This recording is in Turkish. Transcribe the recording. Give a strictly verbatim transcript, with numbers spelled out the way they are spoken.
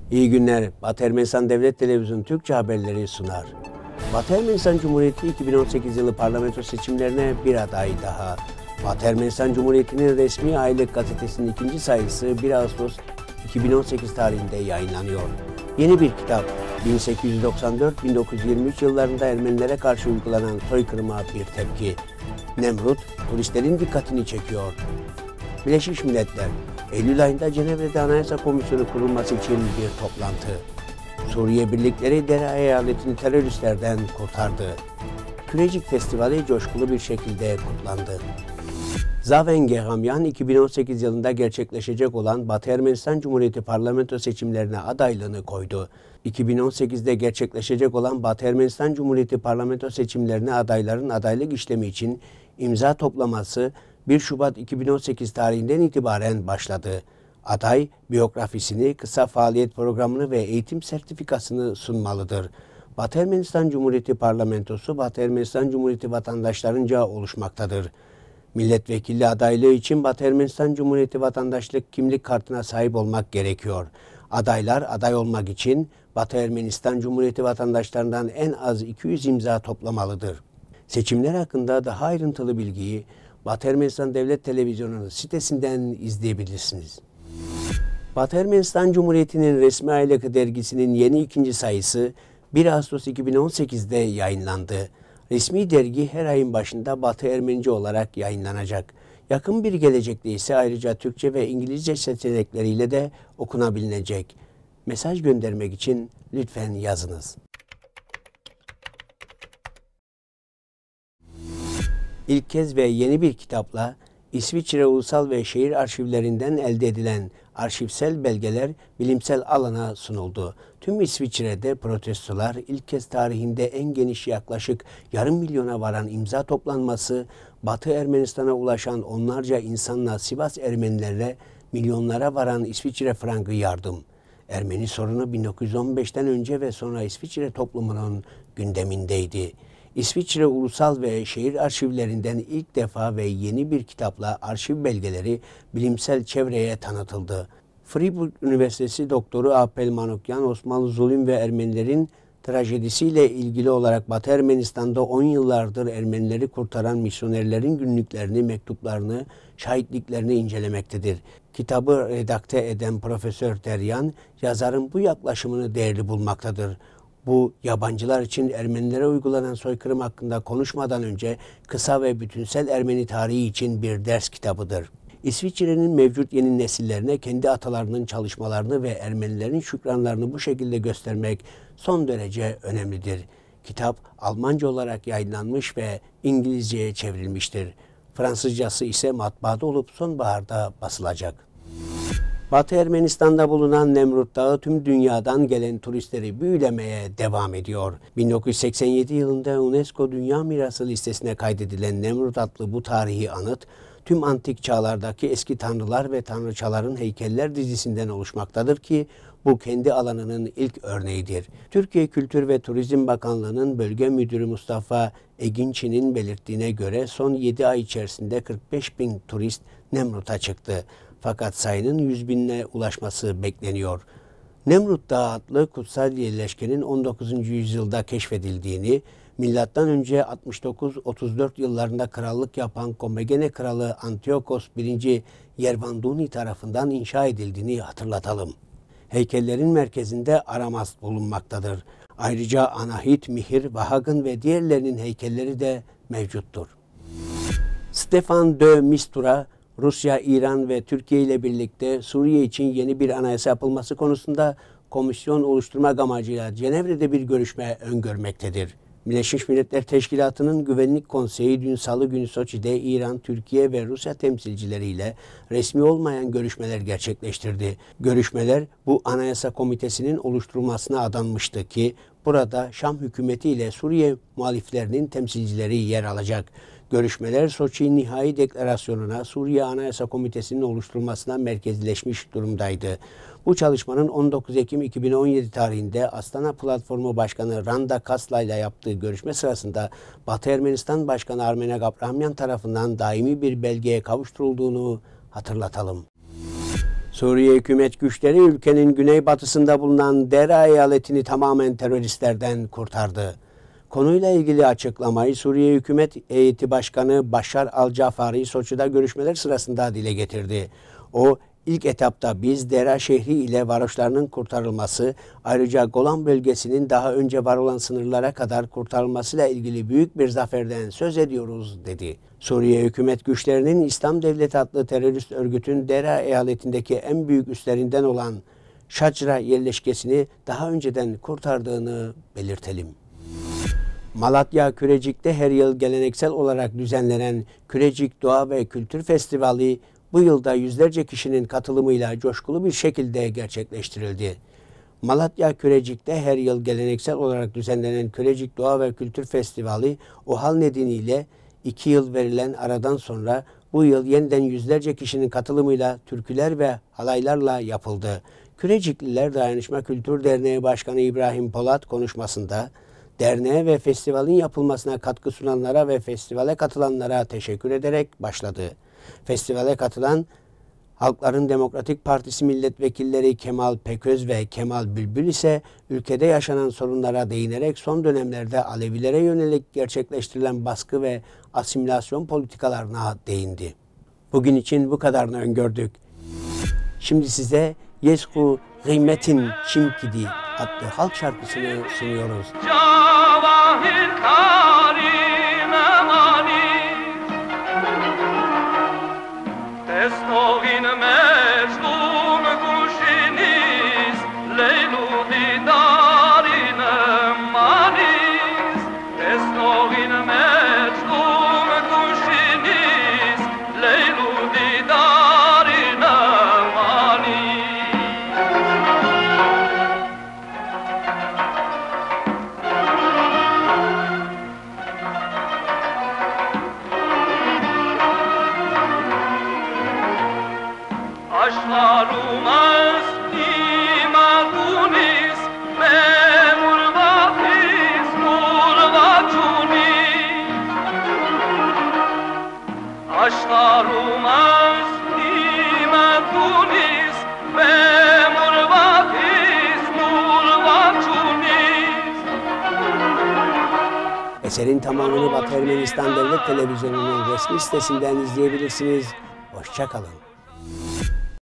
İyi günler. Batı Ermenistan Devlet Televizyonu Türkçe haberleri sunar. Batı Ermenistan Cumhuriyeti iki bin on sekiz yılı parlamento seçimlerine bir aday daha. Batı Ermenistan Cumhuriyeti'nin resmi aylık gazetesinin ikinci sayısı bir Ağustos iki bin on sekiz tarihinde yayınlanıyor. Yeni bir kitap, bin sekiz yüz doksan dört bin dokuz yüz yirmi üç yıllarında Ermenilere karşı uygulanan soykırıma bir tepki. Nemrut, turistlerin dikkatini çekiyor. Birleşmiş Milletler, Eylül ayında Cenevre'de Anayasa Komisyonu kurulması için bir toplantı. Suriye birlikleri Dere eyaletini teröristlerden kurtardı. Kürecik Festivali coşkulu bir şekilde kutlandı. Zaven Gehamyan, iki bin on sekiz yılında gerçekleşecek olan Batı Ermenistan Cumhuriyeti parlamento seçimlerine adaylığını koydu. iki bin on sekizde gerçekleşecek olan Batı Ermenistan Cumhuriyeti parlamento seçimlerine adayların adaylık işlemi için imza toplaması bir Şubat iki bin on sekiz tarihinden itibaren başladı. Aday, biyografisini, kısa faaliyet programını ve eğitim sertifikasını sunmalıdır. Batı Ermenistan Cumhuriyeti Parlamentosu, Batı Ermenistan Cumhuriyeti vatandaşlarınca oluşmaktadır. Milletvekili adaylığı için Batı Ermenistan Cumhuriyeti vatandaşlık kimlik kartına sahip olmak gerekiyor. Adaylar aday olmak için Batı Ermenistan Cumhuriyeti vatandaşlarından en az iki yüz imza toplamalıdır. Seçimler hakkında daha ayrıntılı bilgiyi Batı Ermenistan Devlet Televizyonu'nun sitesinden izleyebilirsiniz. Batı Ermenistan Cumhuriyeti'nin resmi aylık dergisinin yeni ikinci sayısı bir Ağustos iki bin on sekizde yayınlandı. Resmi dergi her ayın başında Batı Ermenice olarak yayınlanacak. Yakın bir gelecekte ise ayrıca Türkçe ve İngilizce seçenekleriyle de okunabilecek. Mesaj göndermek için lütfen yazınız. İlk kez ve yeni bir kitapla İsviçre Ulusal ve Şehir Arşivlerinden elde edilen arşivsel belgeler bilimsel alana sunuldu. Tüm İsviçre'de protestolar ilk kez tarihinde en geniş yaklaşık yarım milyona varan imza toplanması, Batı Ermenistan'a ulaşan onlarca insanla Sivas Ermenilerle milyonlara varan İsviçre frangı yardım. Ermeni sorunu bin dokuz yüz on beşten önce ve sonra İsviçre toplumunun gündemindeydi. İsviçre Ulusal ve Şehir Arşivlerinden ilk defa ve yeni bir kitapla arşiv belgeleri bilimsel çevreye tanıtıldı. Fribourg Üniversitesi Doktoru Apel Manukyan, Osmanlı zulüm ve Ermenilerin trajedisiyle ilgili olarak Batı Ermenistan'da on yıllardır Ermenileri kurtaran misyonerlerin günlüklerini, mektuplarını, şahitliklerini incelemektedir. Kitabı redakte eden Profesör Deryan, yazarın bu yaklaşımını değerli bulmaktadır. Bu, yabancılar için Ermenilere uygulanan soykırım hakkında konuşmadan önce kısa ve bütünsel Ermeni tarihi için bir ders kitabıdır. İsviçre'nin mevcut yeni nesillerine kendi atalarının çalışmalarını ve Ermenilerin şükranlarını bu şekilde göstermek son derece önemlidir. Kitap Almanca olarak yayınlanmış ve İngilizceye çevrilmiştir. Fransızcası ise matbaada olup sonbaharda basılacak. Batı Ermenistan'da bulunan Nemrut Dağı tüm dünyadan gelen turistleri büyülemeye devam ediyor. bin dokuz yüz seksen yedi yılında UNESCO Dünya Mirası listesine kaydedilen Nemrut adlı bu tarihi anıt, tüm antik çağlardaki eski tanrılar ve tanrıçaların heykeller dizisinden oluşmaktadır ki bu kendi alanının ilk örneğidir. Türkiye Kültür ve Turizm Bakanlığı'nın Bölge Müdürü Mustafa Eginçi'nin belirttiğine göre son yedi ay içerisinde kırk beş bin turist Nemrut'a çıktı. Fakat sayının yüz binine ulaşması bekleniyor. Nemrut Dağı adlı kutsal yerleşkenin on dokuzuncu yüzyılda keşfedildiğini, milattan önce altmış dokuz otuz dört yıllarında krallık yapan Komagene Kralı Antiochos birinci. Yervanduni tarafından inşa edildiğini hatırlatalım. Heykellerin merkezinde Aramas bulunmaktadır. Ayrıca Anahit, Mihir, Vahagn ve diğerlerinin heykelleri de mevcuttur. Stefan de Mistura, Rusya, İran ve Türkiye ile birlikte Suriye için yeni bir anayasa yapılması konusunda komisyon oluşturmak amacıyla Cenevre'de bir görüşme öngörmektedir. Birleşmiş Milletler Teşkilatı'nın Güvenlik Konseyi dün Salı günü Soçi'de İran, Türkiye ve Rusya temsilcileriyle resmi olmayan görüşmeler gerçekleştirdi. Görüşmeler bu anayasa komitesinin oluşturulmasına adanmıştı ki burada Şam hükümeti ile Suriye muhaliflerinin temsilcileri yer alacak. Görüşmeler Soçi Nihai Deklarasyonu'na Suriye Anayasa Komitesi'nin oluşturulmasına merkezleşmiş durumdaydı. Bu çalışmanın on dokuz Ekim iki bin on yedi tarihinde Astana Platformu Başkanı Randa Kasla ile yaptığı görüşme sırasında Batı Ermenistan Başkanı Armenak Abrahamyan tarafından daimi bir belgeye kavuşturulduğunu hatırlatalım. Suriye hükümet güçleri ülkenin güneybatısında bulunan Dera eyaletini tamamen teröristlerden kurtardı. Konuyla ilgili açıklamayı Suriye Hükümet Heyeti Başkanı Başar al-Cafari Soçi'de görüşmeler sırasında dile getirdi. O, ilk etapta biz Dera şehri ile varoşlarının kurtarılması, ayrıca Golan bölgesinin daha önce var olan sınırlara kadar kurtarılmasıyla ilgili büyük bir zaferden söz ediyoruz, dedi. Suriye hükümet güçlerinin İslam Devleti adlı terörist örgütün Dera eyaletindeki en büyük üslerinden olan Şacra yerleşkesini daha önceden kurtardığını belirtelim. Malatya Kürecik'te her yıl geleneksel olarak düzenlenen Kürecik Doğa ve Kültür Festivali bu yılda yüzlerce kişinin katılımıyla coşkulu bir şekilde gerçekleştirildi. Malatya Kürecik'te her yıl geleneksel olarak düzenlenen Kürecik Doğa ve Kültür Festivali o hal nedeniyle iki yıl verilen aradan sonra bu yıl yeniden yüzlerce kişinin katılımıyla türküler ve halaylarla yapıldı. Kürecikliler Dayanışma Kültür Derneği Başkanı İbrahim Polat konuşmasında derneğe ve festivalin yapılmasına katkı sunanlara ve festivale katılanlara teşekkür ederek başladı. Festivale katılan Halkların Demokratik Partisi milletvekilleri Kemal Peköz ve Kemal Bülbül ise ülkede yaşanan sorunlara değinerek son dönemlerde Alevilere yönelik gerçekleştirilen baskı ve asimilasyon politikalarına değindi. Bugün için bu kadarını öngördük. Şimdi size Yesku Gıymetin Çimkidi adlı halk şarkısını sunuyoruz. Aşlarumaz imadunis memurbatis murvatuni Aşlarumaz imadunis memurbatis murvatuni Eserin tamamını Batı Ermenistan Devlet Televizyonu'nun resmi sitesinden izleyebilirsiniz. Hoşça kalın.